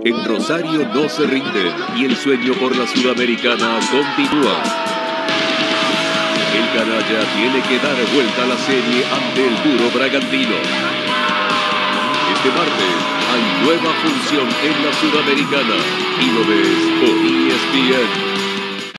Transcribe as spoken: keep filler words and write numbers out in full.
En Rosario no se rinden y el sueño por la Sudamericana continúa. El canalla tiene que dar vuelta a la serie ante el duro Bragantino. Este martes hay nueva función en la Sudamericana y lo ves por E S P N.